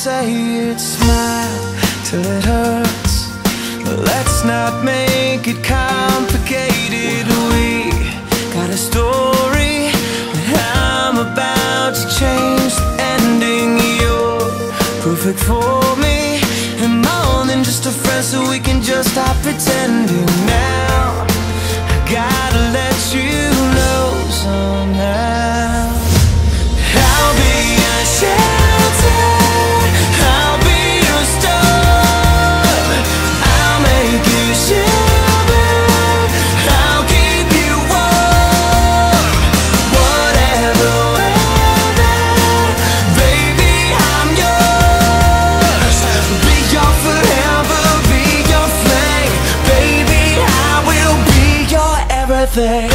say it, smile till it hurts. Let's not make it complicated. We got a story that I'm about to change the ending. You're perfect for me, and more than just a friend, so we can just stop pretending now. I gotta let you know somehow. I'll be your shelter, I'll be your storm. I'll make you shiver, I'll keep you warm. Whatever weather, baby, I'm yours. Be your forever, be your flame. Baby, I will be your everything.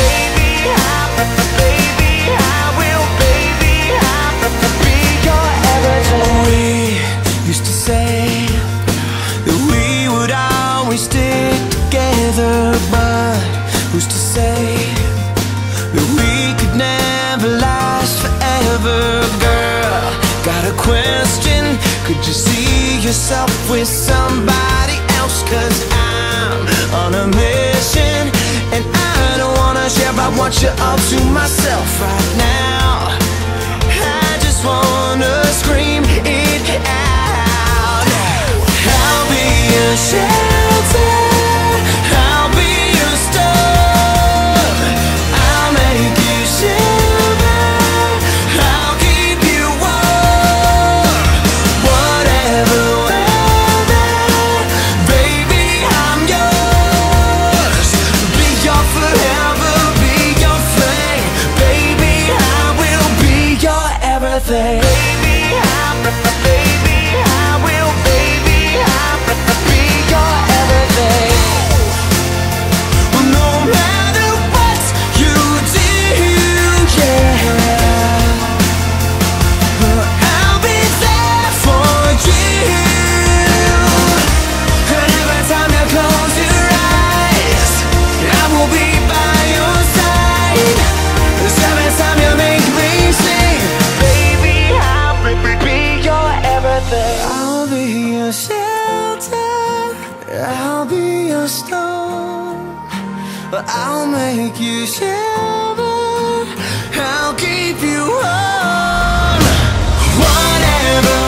But who's to say that we could never last forever? Girl, got a question, could you see yourself with somebody else? 'Cause I'm on a mission, and I don't wanna share, I want you all to myself right now. I just wanna scream it out. I'll be your shelter, I'll be your storm. I'll make you shiver, I'll keep you warm. Whatever weather, baby, I'm yours. Be your forever, be your flame. Baby, I will be your everything. Baby, I will, baby, I be your everything. I'll be your shelter, I'll be your storm. I'll make you shiver, I'll keep you warm. Whatever